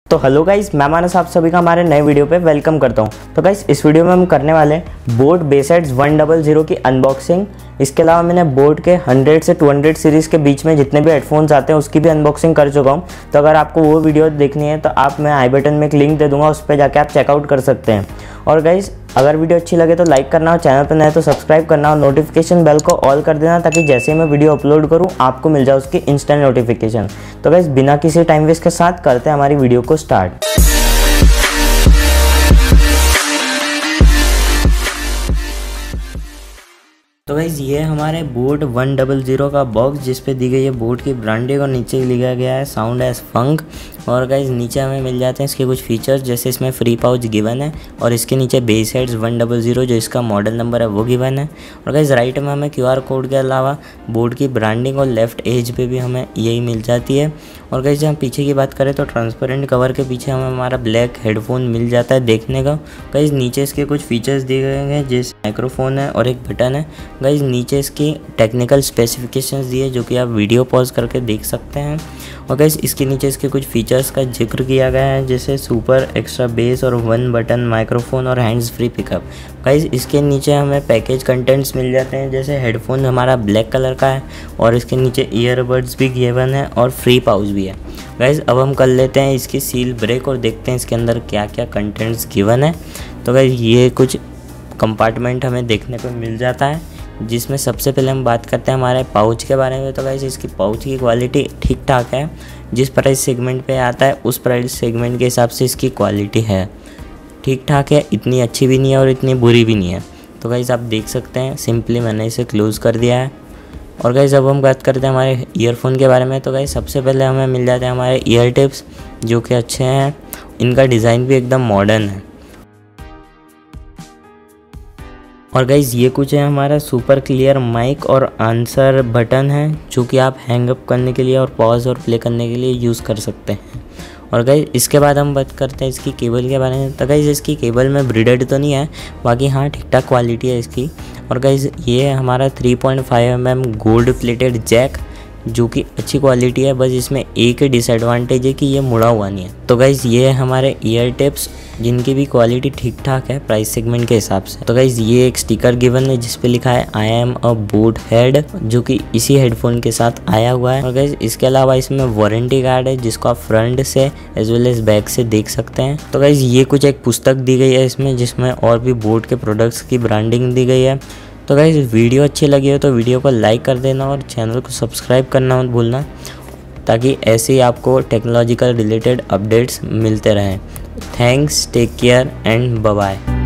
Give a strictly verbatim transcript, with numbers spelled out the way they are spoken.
तो hello guys, मैं मानस आप सभी का हमारे नए वीडियो पे वेलकम करता हूँ। तो गाइस इस वीडियो में हम करने वाले हैं boAt bassheads one double zero की अनबॉक्सिंग। इसके अलावा मैंने बोट के हंड्रेड से टू हंड्रेड सीरीज़ के बीच में जितने भी हेडफोन्स आते हैं उसकी भी अनबॉक्सिंग कर चुका हूँ। तो अगर आपको वो वीडियो देखनी है तो आप मैं आई बटन में एक लिंक दे दूँगा, उस पर जाके आप चेकआउट कर सकते हैं। और गाइस अगर वीडियो अच्छी लगे तो लाइक करना, और चैनल पर नए तो सब्सक्राइब करना और नोटिफिकेशन बेल को ऑल कर देना, ताकि जैसे ही मैं वीडियो अपलोड करूँ आपको मिल जाए उसकी इंस्टेंट नोटिफिकेशन। तो गाइस बिना किसी टाइम वेस्ट के साथ करते हैं हमारी वीडियो को स्टार्ट। तो गाइस ये हमारे बोट वन डबल ज़ीरो का बॉक्स, जिस पे दी गई है बोट की ब्रांडिंग और नीचे लिखा गया है साउंड एज फंक। और गाइस नीचे हमें मिल जाते हैं इसके कुछ फीचर्स, जैसे इसमें फ्री पाउच गिवन है और इसके नीचे bassheads one double zero जो इसका मॉडल नंबर है वो गिवन है। और गाइस राइट में हमें क्यूआर कोड के अलावा बोट की ब्रांडिंग और लेफ्ट एज पे भी हमें यही मिल जाती है। और गाइस जब हम पीछे की बात करें तो ट्रांसपेरेंट कवर के पीछे हमें हमारा ब्लैक हेडफोन मिल जाता है देखने का। गाइस नीचे इसके कुछ फीचर्स दिए गए हैं, जैसे माइक्रोफोन है और एक बटन है। गाइस नीचे इसकी टेक्निकल स्पेसिफिकेशंस दिए जो कि आप वीडियो पॉज करके देख सकते हैं। और गाइस इसके नीचे इसके कुछ फीचर्स का जिक्र किया गया है, जैसे सुपर एक्स्ट्रा बेस और वन बटन माइक्रोफोन और हैंड्स फ्री पिकअप। गाइस इसके नीचे हमें पैकेज कंटेंट्स मिल जाते हैं, जैसे हेडफोन हमारा ब्लैक कलर का है और इसके नीचे ईयरबड्स भी गिवन है और फ्री पाउच भी है। गाइस अब हम कर लेते हैं इसकी सील ब्रेक और देखते हैं इसके अंदर क्या क्या कंटेंट्स गिवन है। तो गाइस ये कुछ कंपार्टमेंट हमें देखने को मिल जाता है, जिसमें सबसे पहले हम बात करते हैं हमारे पाउच के बारे में। तो गाइस इसकी पाउच की क्वालिटी ठीक ठाक है, जिस प्राइस सेगमेंट पे आता है उस प्राइस सेगमेंट के हिसाब से इसकी क्वालिटी है ठीक ठाक है, इतनी अच्छी भी नहीं है और इतनी बुरी भी नहीं है। तो गाइस आप देख सकते हैं सिंपली मैंने इसे क्लोज़ कर दिया है। और गाइस अब हम बात करते हैं हमारे ईयरफोन के बारे में। तो गाइस सबसे पहले हमें मिल जाते हैं हमारे ईयर टिप्स, जो कि अच्छे हैं, इनका डिज़ाइन भी एकदम मॉडर्न है। और गाइज़ ये कुछ है हमारा सुपर क्लियर माइक और आंसर बटन है, जो कि आप हैंग अप करने के लिए और पॉज और प्ले करने के लिए यूज़ कर सकते हैं। और गाइज़ इसके बाद हम बात करते हैं इसकी केबल के बारे में। तो गाइज़ इसकी केबल में ब्रीडेड तो नहीं है, बाकी हाँ ठीक ठाक क्वालिटी है इसकी। और गाइज़ ये है हमारा three point five M M gold plated jack, जो कि अच्छी क्वालिटी है। बस इसमें एक ही डिसएडवांटेज है कि ये मुड़ा हुआ नहीं है। तो गाइज़ ये है हमारे ईयर टिप्स, जिनकी भी क्वालिटी ठीक ठाक है प्राइस सेगमेंट के हिसाब से। तो गाइज़ ये एक स्टिकर गिवन है जिस पे लिखा है I am a boAt head, जो कि इसी हेडफोन के साथ आया हुआ है। और गाइज़ इसके अलावा इसमें वारंटी कार्ड है, जिसको आप फ्रंट से एज वेल एज बैक से देख सकते हैं। तो गाइज़ ये कुछ एक पुस्तक दी गई है इसमें, जिसमें और भी बोट के प्रोडक्ट्स की ब्रांडिंग दी गई है। तो गाइज़ वीडियो अच्छी लगी हो तो वीडियो को लाइक कर देना और चैनल को सब्सक्राइब करना मत भूलना, ताकि ऐसे ही आपको टेक्नोलॉजिकल रिलेटेड अपडेट्स मिलते रहें। Thanks, take care and bye bye.